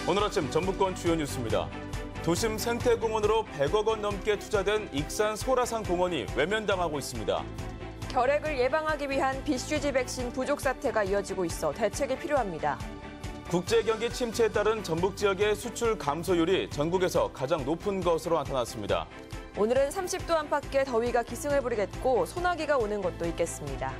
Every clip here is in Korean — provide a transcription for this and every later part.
오늘 아침 전북권 주요 뉴스입니다. 도심 생태공원으로 100억 원 넘게 투자된 익산 소라산 공원이 외면당하고 있습니다. 결핵을 예방하기 위한 BCG 백신 부족 사태가 이어지고 있어 대책이 필요합니다. 국제 경기 침체에 따른 전북 지역의 수출 감소율이 전국에서 가장 높은 것으로 나타났습니다. 오늘은 30도 안팎의 더위가 기승을 부리겠고 소나기가 오는 곳도 있겠습니다.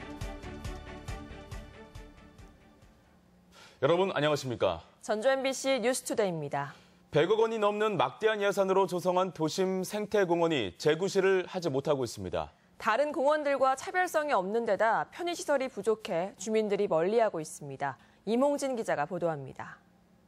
여러분 안녕하십니까? 전주 MBC 뉴스투데이입니다. 100억 원이 넘는 막대한 예산으로 조성한 도심 생태공원이 재구시를 하지 못하고 있습니다. 다른 공원들과 차별성이 없는 데다 편의시설이 부족해 주민들이 멀리하고 있습니다. 임홍진 기자가 보도합니다.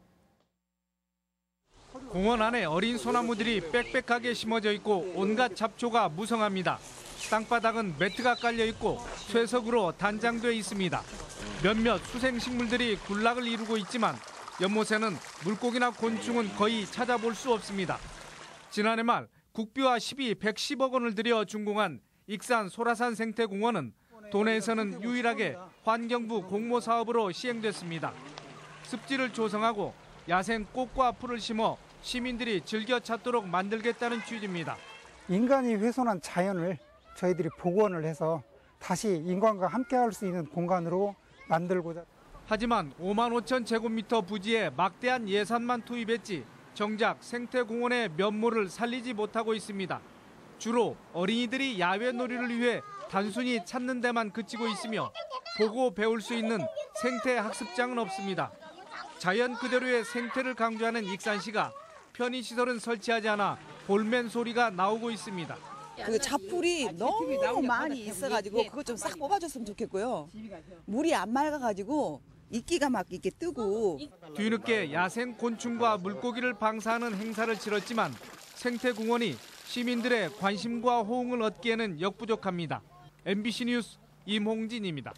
공원 안에 어린 소나무들이 빽빽하게 심어져 있고 온갖 잡초가 무성합니다. 땅바닥은 매트가 깔려 있고 쇠석으로 단장돼 있습니다. 몇몇 수생식물들이 군락을 이루고 있지만 연못에는 물고기나 곤충은 거의 찾아볼 수 없습니다. 지난해 말 국비와 시비 110억 원을 들여 준공한 익산 소라산 생태공원은 도내에서는 유일하게 환경부 공모 사업으로 시행됐습니다. 습지를 조성하고 야생 꽃과 풀을 심어 시민들이 즐겨 찾도록 만들겠다는 취지입니다. 인간이 훼손한 자연을 저희들이 복원을 해서 다시 인간과 함께할 수 있는 공간으로 만들고자. 하지만 5만 5천 제곱미터 부지에 막대한 예산만 투입했지 정작 생태공원의 면모를 살리지 못하고 있습니다. 주로 어린이들이 야외 놀이를 위해 단순히 찾는 데만 그치고 있으며 보고 배울 수 있는 생태 학습장은 없습니다. 자연 그대로의 생태를 강조하는 익산시가 편의시설은 설치하지 않아 볼멘 소리가 나오고 있습니다. 그 잡풀이 너무 많이 있어가지고 그거 좀 싹 뽑아줬으면 좋겠고요. 물이 안 맑아가지고 이끼가 막 이렇게 뜨고. 뒤늦게 야생 곤충과 물고기를 방사하는 행사를 치렀지만 생태공원이 시민들의 관심과 호응을 얻기에는 역부족합니다. MBC 뉴스 임홍진입니다.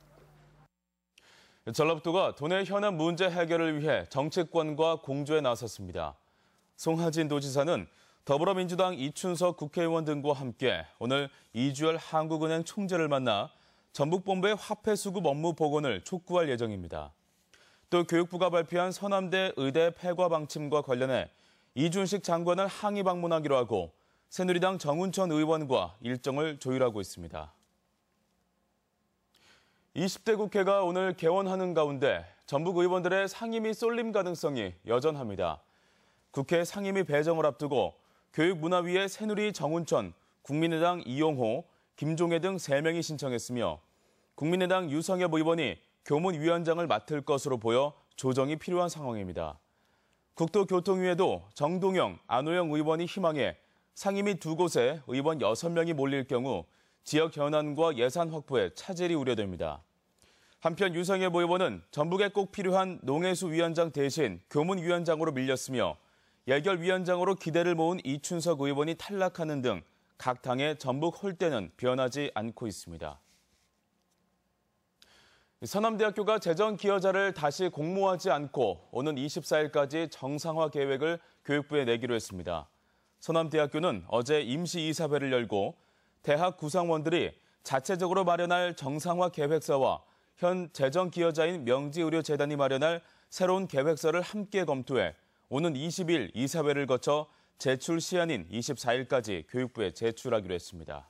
전라북도가 도내 현안 문제 해결을 위해 정치권과 공조에 나섰습니다. 송하진 도지사는 더불어민주당 이춘석 국회의원 등과 함께 오늘 이주열 한국은행 총재를 만나 전북본부의 화폐 수급 업무 복원을 촉구할 예정입니다. 또 교육부가 발표한 서남대 의대 폐과 방침과 관련해 이준식 장관을 항의 방문하기로 하고 새누리당 정운천 의원과 일정을 조율하고 있습니다. 20대 국회가 오늘 개원하는 가운데 전북 의원들의 상임위 쏠림 가능성이 여전합니다. 국회 상임위 배정을 앞두고 교육문화위의 새누리 정운천, 국민의당 이용호, 김종애 등 3명이 신청했으며 국민의당 유성엽 의원이 교문위원장을 맡을 것으로 보여 조정이 필요한 상황입니다. 국토교통위에도 정동영, 안호영 의원이 희망해 상임위 2곳에 의원 6명이 몰릴 경우 지역 현안과 예산 확보에 차질이 우려됩니다. 한편 유성엽 의원은 전북에 꼭 필요한 농해수 위원장 대신 교문위원장으로 밀렸으며 예결위원장으로 기대를 모은 이춘석 의원이 탈락하는 등 각 당의 전북 홀대는 변하지 않고 있습니다. 서남대학교가 재정 기여자를 다시 공모하지 않고 오는 24일까지 정상화 계획을 교육부에 내기로 했습니다. 서남대학교는 어제 임시이사회를 열고 대학 구성원들이 자체적으로 마련할 정상화 계획서와 현 재정 기여자인 명지의료재단이 마련할 새로운 계획서를 함께 검토해 오는 20일 이사회를 거쳐 제출 시한인 24일까지 교육부에 제출하기로 했습니다.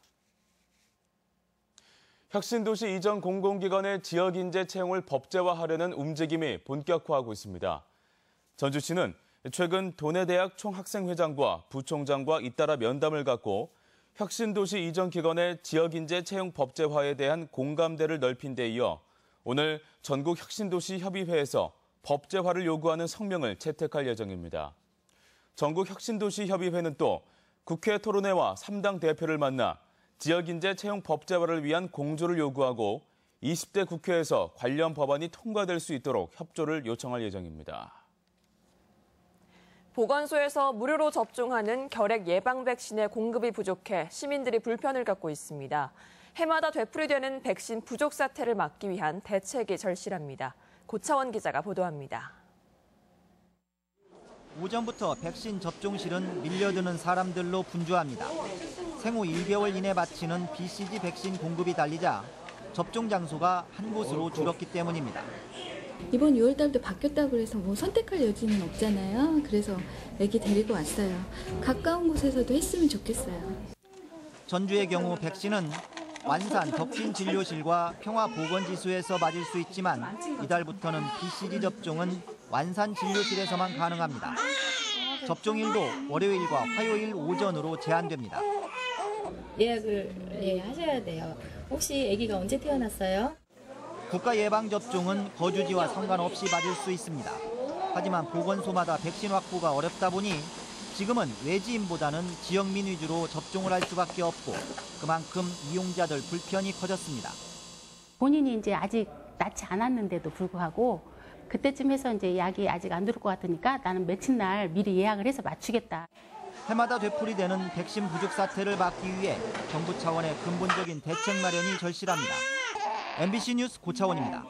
혁신도시 이전 공공기관의 지역인재 채용을 법제화하려는 움직임이 본격화하고 있습니다. 전주시는 최근 도내대학 총학생회장과 부총장과 잇따라 면담을 갖고 혁신도시 이전 기관의 지역인재 채용 법제화에 대한 공감대를 넓힌 데 이어 오늘 전국 혁신도시 협의회에서 법제화를 요구하는 성명을 채택할 예정입니다. 전국 혁신도시 협의회는 또 국회 토론회와 3당 대표를 만나 지역인재 채용 법제화를 위한 공조를 요구하고 20대 국회에서 관련 법안이 통과될 수 있도록 협조를 요청할 예정입니다. 보건소에서 무료로 접종하는 결핵 예방 백신의 공급이 부족해 시민들이 불편을 겪고 있습니다. 해마다 되풀이되는 백신 부족 사태를 막기 위한 대책이 절실합니다. 고차원 기자가 보도합니다. 오전부터 백신 접종실은 밀려드는 사람들로 분주합니다. 생후 1개월 이내 바치는 BCG 백신 공급이 달리자 접종 장소가 한 곳으로 줄었기 때문입니다. 이번 6월 달도 바뀌었다고 해서 뭐 선택할 여지는 없잖아요. 그래서 애기 데리고 왔어요. 가까운 곳에서도 했으면 좋겠어요. 전주의 경우 백신은 완산 덕진 진료실과 평화보건지수에서 맞을 수 있지만 이달부터는 BCG 접종은 완산 진료실에서만 가능합니다. 접종일도 월요일과 화요일 오전으로 제한됩니다. 예약을 하셔야 돼요. 혹시 아기가 언제 태어났어요? 국가 예방접종은 거주지와 상관없이 맞을 수 있습니다. 하지만 보건소마다 백신 확보가 어렵다 보니 지금은 외지인보다는 지역민 위주로 접종을 할 수밖에 없고 그만큼 이용자들 불편이 커졌습니다. 본인이 이제 아직 낳지 않았는데도 불구하고 그때쯤 해서 이제 약이 아직 안 들어올 것 같으니까 나는 며칠 날 미리 예약을 해서 맞추겠다. 해마다 되풀이되는 백신 부족 사태를 막기 위해 정부 차원의 근본적인 대책 마련이 절실합니다. MBC 뉴스 고차원입니다.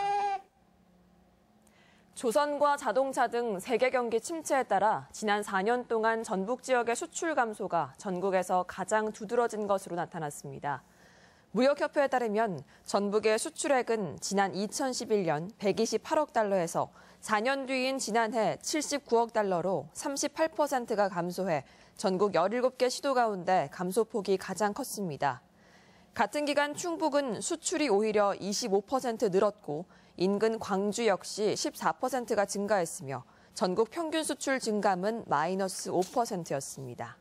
조선과 자동차 등 세계 경기 침체에 따라 지난 4년 동안 전북 지역의 수출 감소가 전국에서 가장 두드러진 것으로 나타났습니다. 무역협회에 따르면 전북의 수출액은 지난 2011년 128억 달러에서 4년 뒤인 지난해 79억 달러로 38%가 감소해 전국 17개 시도 가운데 감소폭이 가장 컸습니다. 같은 기간 충북은 수출이 오히려 25% 늘었고 인근 광주 역시 14%가 증가했으며 전국 평균 수출 증감은 마이너스 5%였습니다.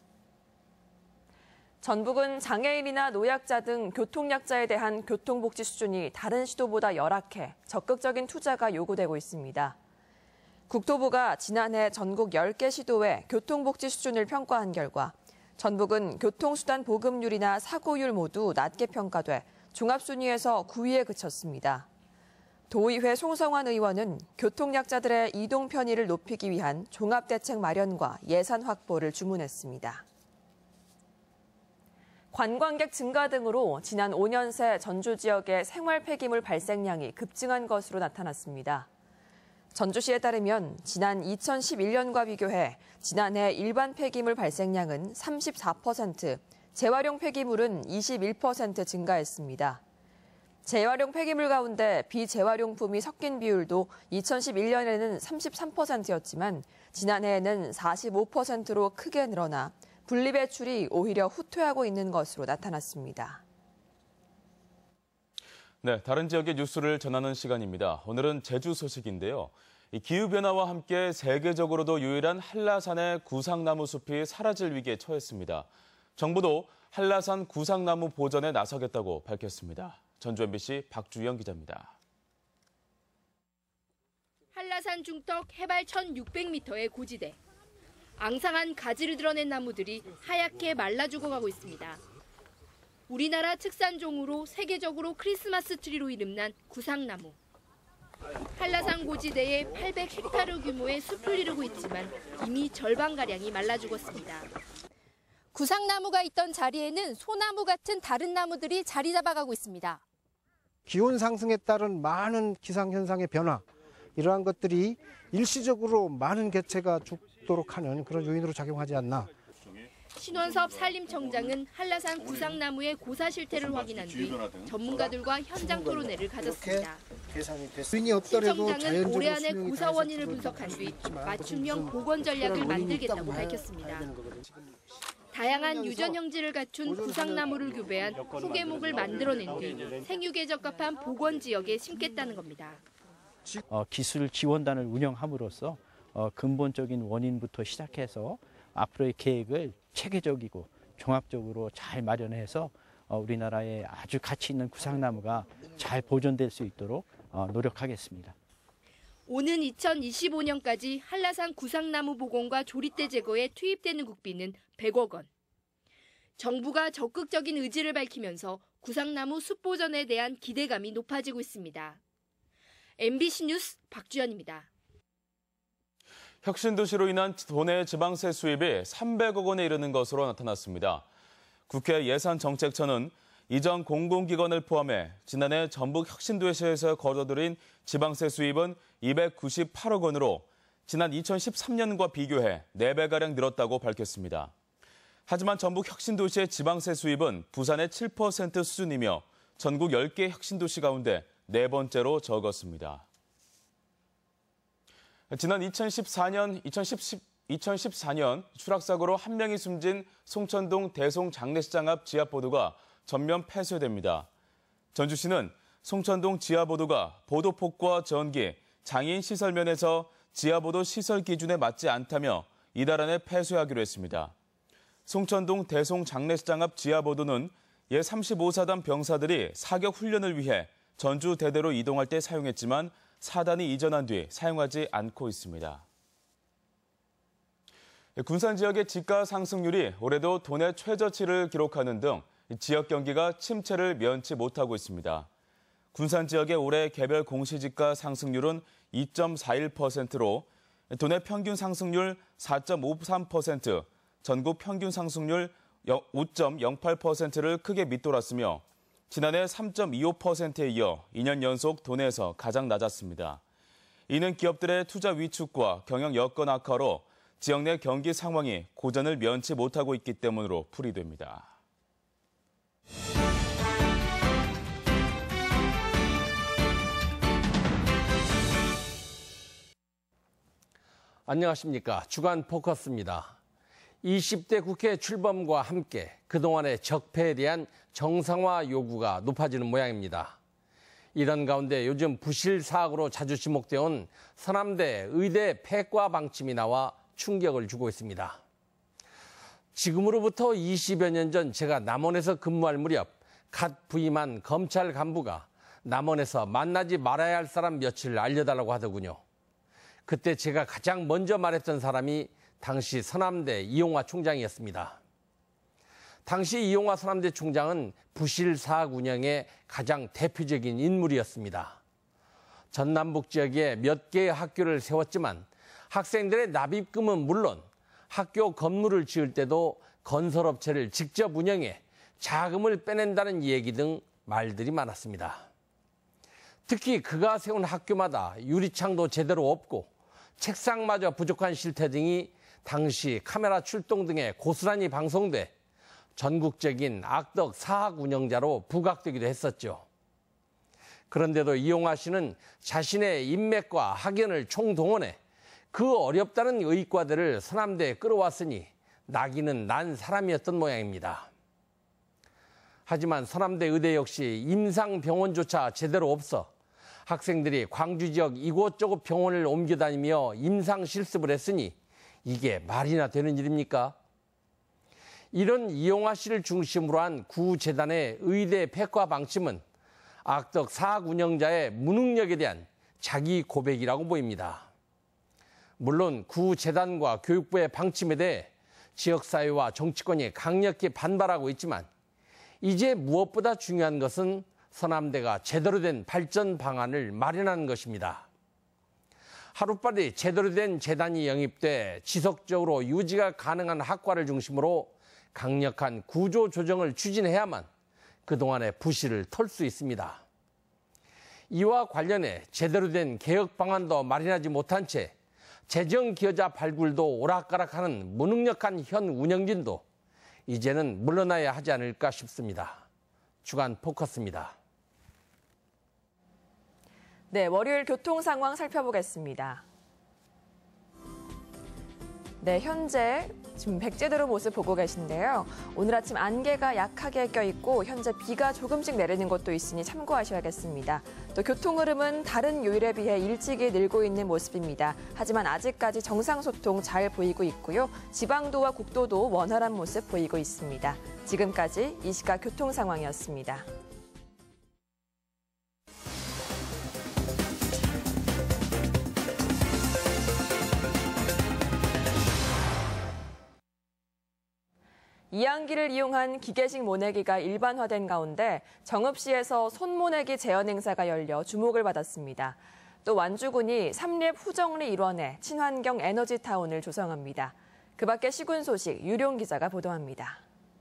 전북은 장애인이나 노약자 등 교통약자에 대한 교통복지 수준이 다른 시도보다 열악해 적극적인 투자가 요구되고 있습니다. 국토부가 지난해 전국 10개 시도의 교통복지 수준을 평가한 결과 전북은 교통수단 보급률이나 사고율 모두 낮게 평가돼 종합순위에서 9위에 그쳤습니다. 도의회 송성환 의원은 교통약자들의 이동 편의를 높이기 위한 종합대책 마련과 예산 확보를 주문했습니다. 관광객 증가 등으로 지난 5년 새 전주 지역의 생활 폐기물 발생량이 급증한 것으로 나타났습니다. 전주시에 따르면 지난 2011년과 비교해 지난해 일반 폐기물 발생량은 34%, 재활용 폐기물은 21% 증가했습니다. 재활용 폐기물 가운데 비재활용품이 섞인 비율도 2011년에는 33%였지만 지난해에는 45%로 크게 늘어나 분리배출이 오히려 후퇴하고 있는 것으로 나타났습니다. 네, 다른 지역의 뉴스를 전하는 시간입니다. 오늘은 제주 소식인데요. 기후변화와 함께 세계적으로도 유일한 한라산의 구상나무 숲이 사라질 위기에 처했습니다. 정부도 한라산 구상나무 보전에 나서겠다고 밝혔습니다. 전주 MBC 박주영 기자입니다. 한라산 중턱 해발 1,600m의 고지대. 앙상한 가지를 드러낸 나무들이 하얗게 말라 죽어가고 있습니다. 우리나라 특산종으로 세계적으로 크리스마스 트리로 이름난 구상나무. 한라산 고지대에 800헥타르 규모의 숲을 이루고 있지만 이미 절반가량이 말라 죽었습니다. 구상나무가 있던 자리에는 소나무 같은 다른 나무들이 자리 잡아가고 있습니다. 기온 상승에 따른 많은 기상현상의 변화, 이러한 것들이 일시적으로 많은 개체가 죽도록 하는 그런 요인으로 작용하지 않나. 신원섭 산림청장은 한라산 구상나무의 고사 실태를 확인한 뒤 전문가들과 현장 토론회를 가졌습니다. 신청장은 올해 안에 고사 원인을 분석한 뒤 맞춤형 보건 전략을 만들겠다고 밝혔습니다. 다양한 유전 형질을 갖춘 구상나무를 교배한 후계목을 만들어낸 뒤 생육에 적합한 보건 지역에 심겠다는 겁니다. 기술 지원단을 운영함으로써 근본적인 원인부터 시작해서 앞으로의 계획을 체계적이고 종합적으로 잘 마련해서 우리나라에 아주 가치 있는 구상나무가 잘 보존될 수 있도록 노력하겠습니다. 오는 2025년까지 한라산 구상나무 복원과 조리대 제거에 투입되는 국비는 100억 원. 정부가 적극적인 의지를 밝히면서 구상나무 숲 보전에 대한 기대감이 높아지고 있습니다. MBC 뉴스 박주연입니다. 혁신도시로 인한 도내 지방세 수입이 300억 원에 이르는 것으로 나타났습니다. 국회 예산정책처는 이전 공공기관을 포함해 지난해 전북 혁신도시에서 거둬들인 지방세 수입은 298억 원으로 지난 2013년과 비교해 4배가량 늘었다고 밝혔습니다. 하지만 전북 혁신도시의 지방세 수입은 부산의 7% 수준이며 전국 10개 혁신도시 가운데 4번째로 적었습니다. 지난 2014년 추락사고로 한 명이 숨진 송천동 대송 장례식장 앞 지하보도가 전면 폐쇄됩니다. 전주시는 송천동 지하보도가 보도폭과 전기, 장애인 시설 면에서 지하보도 시설 기준에 맞지 않다며 이달 안에 폐쇄하기로 했습니다. 송천동 대송 장례식장 앞 지하보도는 예 35사단 병사들이 사격 훈련을 위해 전주 대대로 이동할 때 사용했지만 사단이 이전한 뒤 사용하지 않고 있습니다. 군산 지역의 집가 상승률이 올해도 도내 최저치를 기록하는 등 지역 경기가 침체를 면치 못하고 있습니다. 군산 지역의 올해 개별 공시지가 상승률은 2.41%로 도내 평균 상승률 4.53%, 전국 평균 상승률 5.08%를 크게 밑돌았으며 지난해 3.25%에 이어 2년 연속 도내에서 가장 낮았습니다. 이는 기업들의 투자 위축과 경영 여건 악화로 지역 내 경기 상황이 고전을 면치 못하고 있기 때문으로 풀이됩니다. 안녕하십니까. 주간 포커스입니다. 20대 국회 출범과 함께 그동안의 적폐에 대한 정상화 요구가 높아지는 모양입니다. 이런 가운데 요즘 부실 사학으로 자주 지목되어 온 서남대 의대 폐과 방침이 나와 충격을 주고 있습니다. 지금으로부터 20여 년 전 제가 남원에서 근무할 무렵 갓 부임한 검찰 간부가 남원에서 만나지 말아야 할 사람 며칠 알려달라고 하더군요. 그때 제가 가장 먼저 말했던 사람이 당시 서남대 이용화 총장이었습니다. 당시 이용화 서남대 총장은 부실 사학 운영의 가장 대표적인 인물이었습니다. 전남북 지역에 몇 개의 학교를 세웠지만 학생들의 납입금은 물론 학교 건물을 지을 때도 건설업체를 직접 운영해 자금을 빼낸다는 얘기 등 말들이 많았습니다. 특히 그가 세운 학교마다 유리창도 제대로 없고 책상마저 부족한 실태 등이 당시 카메라 출동 등에 고스란히 방송돼 전국적인 악덕 사학 운영자로 부각되기도 했었죠. 그런데도 이용화 씨는 자신의 인맥과 학연을 총동원해 그 어렵다는 의과대를 서남대에 끌어왔으니 낙인은 난 사람이었던 모양입니다. 하지만 서남대 의대 역시 임상병원조차 제대로 없어 학생들이 광주 지역 이곳저곳 병원을 옮겨다니며 임상실습을 했으니 이게 말이나 되는 일입니까? 이런 이용화 씨를 중심으로 한 구재단의 의대 폐과 방침은 악덕 사학 운영자의 무능력에 대한 자기 고백이라고 보입니다. 물론 구재단과 교육부의 방침에 대해 지역사회와 정치권이 강력히 반발하고 있지만 이제 무엇보다 중요한 것은 서남대가 제대로 된 발전 방안을 마련하는 것입니다. 하루빨리 제대로 된 재단이 영입돼 지속적으로 유지가 가능한 학과를 중심으로 강력한 구조 조정을 추진해야만 그동안의 부실을 털 수 있습니다. 이와 관련해 제대로 된 개혁 방안도 마련하지 못한 채 재정 기여자 발굴도 오락가락하는 무능력한 현 운영진도 이제는 물러나야 하지 않을까 싶습니다. 주간 포커스입니다. 네, 월요일 교통 상황 살펴보겠습니다. 네, 현재 지금 백제도로 모습 보고 계신데요. 오늘 아침 안개가 약하게 껴있고 현재 비가 조금씩 내리는 곳도 있으니 참고하셔야겠습니다. 또 교통 흐름은 다른 요일에 비해 일찍이 늘고 있는 모습입니다. 하지만 아직까지 정상 소통 잘 보이고 있고요. 지방도와 국도도 원활한 모습 보이고 있습니다. 지금까지 이 시각 교통 상황이었습니다. 이항기를 이용한 기계식 모내기가 일반화된 가운데 정읍시에서 손모내기 제언 행사가 열려 주목을 받았습니다. 또 완주군이 삼립 후정리 일원에 친환경 에너지타운을 조성합니다. 그 밖에 시군 소식 유룡 기자가 보도합니다.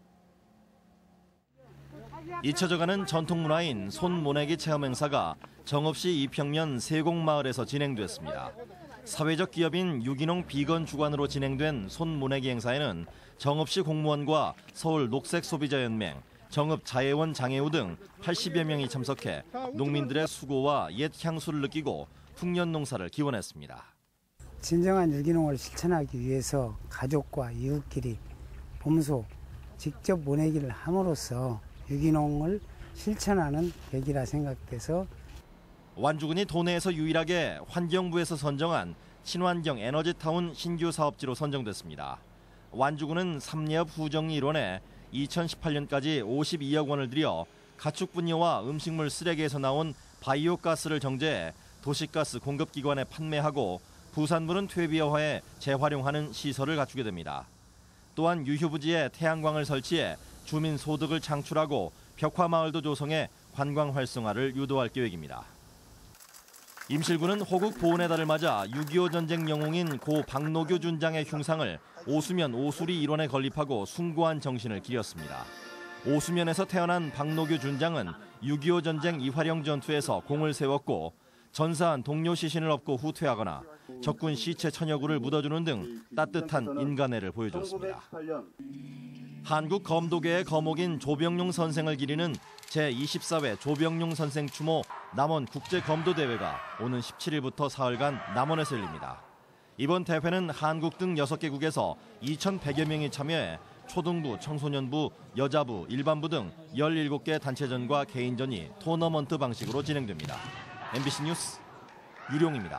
잊혀져가는 전통문화인 손모내기 체험 행사가 정읍시 이평면 세곡마을에서 진행됐습니다. 사회적 기업인 유기농 비건 주관으로 진행된 손모내기 행사에는 정읍시 공무원과 서울 녹색소비자연맹, 정읍자예원 장애우 등 80여 명이 참석해 농민들의 수고와 옛 향수를 느끼고 풍년 농사를 기원했습니다. 진정한 유기농을 실천하기 위해서 가족과 이웃끼리 봄소 직접 모내기를 함으로써 유기농을 실천하는 계기라 생각돼서 완주군이 도내에서 유일하게 환경부에서 선정한 친환경 에너지타운 신규 사업지로 선정됐습니다. 완주군은 3례업 후정리 일원에 2018년까지 52억 원을 들여 가축 분뇨와 음식물 쓰레기에서 나온 바이오가스를 정제해 도시가스 공급기관에 판매하고 부산물은 퇴비화해 재활용하는 시설을 갖추게 됩니다. 또한 유휴부지에 태양광을 설치해 주민 소득을 창출하고 벽화마을도 조성해 관광 활성화를 유도할 계획입니다. 임실군은 호국 보훈의 달을 맞아 6.25 전쟁 영웅인 고 박노규 준장의 흉상을 오수면 오수리 일원에 건립하고 숭고한 정신을 기렸습니다. 오수면에서 태어난 박노규 준장은 6.25 전쟁 이화령 전투에서 공을 세웠고 전사한 동료 시신을 업고 후퇴하거나 적군 시체 천여구를 묻어주는 등 따뜻한 인간애를 보여줬습니다. 한국 검도계의 거목인 조병용 선생을 기리는 제24회 조병용 선생 추모 남원 국제검도대회가 오는 17일부터 사흘간 남원에서 열립니다. 이번 대회는 한국 등 6개국에서 2,100여 명이 참여해 초등부, 청소년부, 여자부, 일반부 등 17개 단체전과 개인전이 토너먼트 방식으로 진행됩니다. MBC 뉴스 유룡입니다.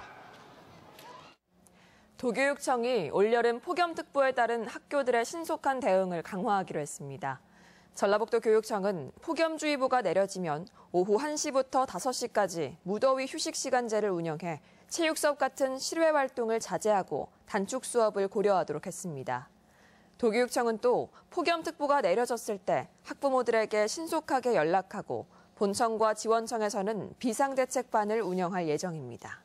도교육청이 올여름 폭염특보에 따른 학교들의 신속한 대응을 강화하기로 했습니다. 전라북도 교육청은 폭염주의보가 내려지면 오후 1시부터 5시까지 무더위 휴식시간제를 운영해 체육 수업 같은 실외 활동을 자제하고 단축 수업을 고려하도록 했습니다. 도교육청은 또 폭염특보가 내려졌을 때 학부모들에게 신속하게 연락하고 본청과 지원청에서는 비상대책반을 운영할 예정입니다.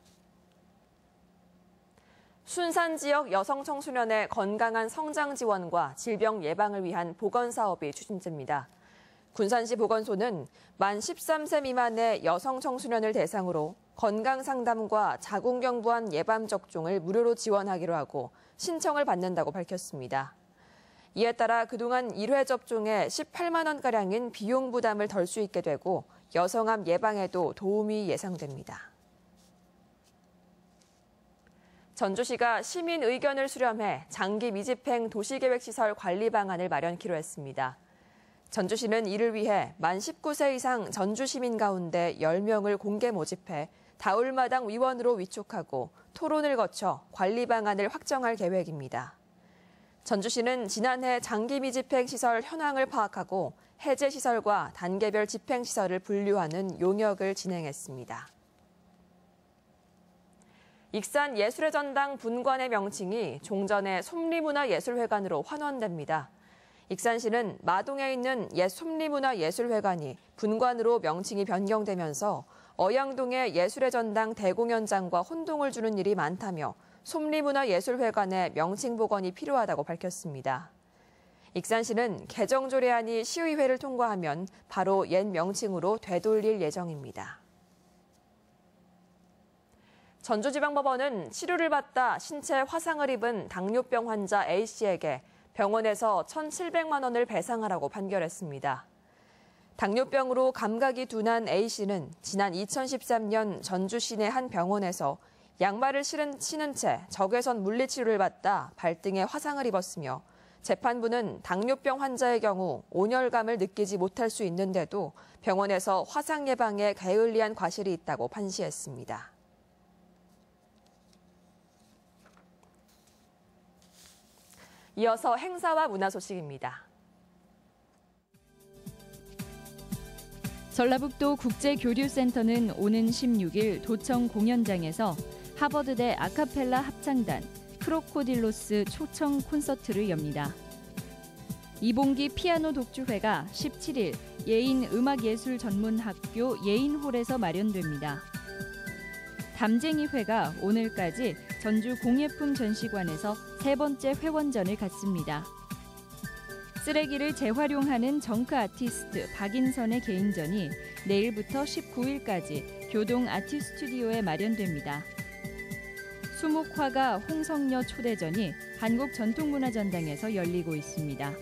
순산 지역 여성 청소년의 건강한 성장 지원과 질병 예방을 위한 보건사업이 추진됩니다. 군산시 보건소는 만 13세 미만의 여성 청소년을 대상으로 건강상담과 자궁경부암 예방접종을 무료로 지원하기로 하고 신청을 받는다고 밝혔습니다. 이에 따라 그동안 1회 접종에 18만 원가량인 비용 부담을 덜 수 있게 되고 여성암 예방에도 도움이 예상됩니다. 전주시가 시민 의견을 수렴해 장기 미집행 도시계획시설 관리 방안을 마련키로 했습니다. 전주시는 이를 위해 만 19세 이상 전주 시민 가운데 10명을 공개 모집해 다울마당 위원으로 위촉하고 토론을 거쳐 관리 방안을 확정할 계획입니다. 전주시는 지난해 장기 미집행 시설 현황을 파악하고 해제 시설과 단계별 집행 시설을 분류하는 용역을 진행했습니다. 익산 예술의 전당 분관의 명칭이 종전의 솜리문화예술회관으로 환원됩니다. 익산시는 마동에 있는 옛 솜리문화예술회관이 분관으로 명칭이 변경되면서 어양동의 예술의 전당 대공연장과 혼동을 주는 일이 많다며 솜리문화예술회관의 명칭 복원이 필요하다고 밝혔습니다. 익산시는 개정 조례안이 시의회를 통과하면 바로 옛 명칭으로 되돌릴 예정입니다. 전주지방법원은 치료를 받다 신체 화상을 입은 당뇨병 환자 A씨에게 병원에서 1,700만 원을 배상하라고 판결했습니다. 당뇨병으로 감각이 둔한 A씨는 지난 2013년 전주 시내 한 병원에서 양말을 신은 채 적외선 물리치료를 받다 발등에 화상을 입었으며 재판부는 당뇨병 환자의 경우 온열감을 느끼지 못할 수 있는데도 병원에서 화상 예방에 게을리한 과실이 있다고 판시했습니다. 이어서 행사와 문화 소식입니다. 전라북도 국제교류센터는 오는 16일 도청 공연장에서 하버드대 아카펠라 합창단 크로코딜로스 초청 콘서트를 엽니다. 이봉기 피아노 독주회가 17일 예인음악예술전문학교 예인홀에서 마련됩니다. 담쟁이회가 오늘까지 전주 공예품 전시관에서 세 번째 회원전을 갖습니다. 쓰레기를 재활용하는 정크 아티스트 박인선의 개인전이 내일부터 19일까지 교동 아트 스튜디오에 마련됩니다. 수목화가 홍성여 초대전이 한국전통문화전당에서 열리고 있습니다.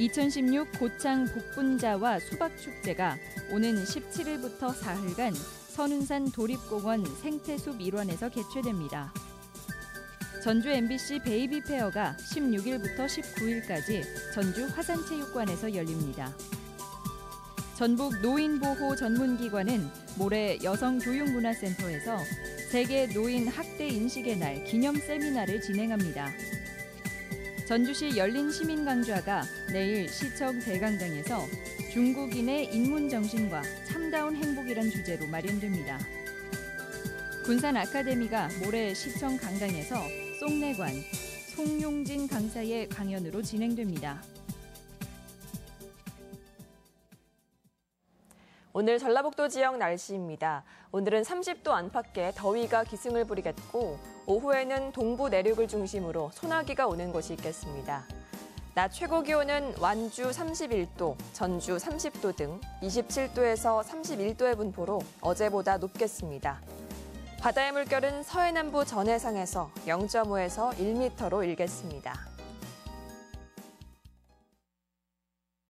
2016 고창 복분자와 수박축제가 오는 17일부터 사흘간 선운산 도립공원 생태숲 일원에서 개최됩니다. 전주 MBC 베이비 페어가 16일부터 19일까지 전주 화산체육관에서 열립니다. 전북 노인보호 전문기관은 모레 여성교육문화센터에서 세계 노인 학대 인식의 날 기념 세미나를 진행합니다. 전주시 열린시민강좌가 내일 시청 대강당에서 중국인의 인문정신과 참다운 행복이란 주제로 마련됩니다. 군산 아카데미가 모레 시청 강당에서 송내관, 송용진 강사의 강연으로 진행됩니다. 오늘 전라북도 지역 날씨입니다. 오늘은 30도 안팎의 더위가 기승을 부리겠고 오후에는 동부 내륙을 중심으로 소나기가 오는 곳이 있겠습니다. 낮 최고 기온은 완주 31도, 전주 30도 등 27도에서 31도의 분포로 어제보다 높겠습니다. 바다의 물결은 서해남부 전해상에서 0.5에서 1m로 일겠습니다.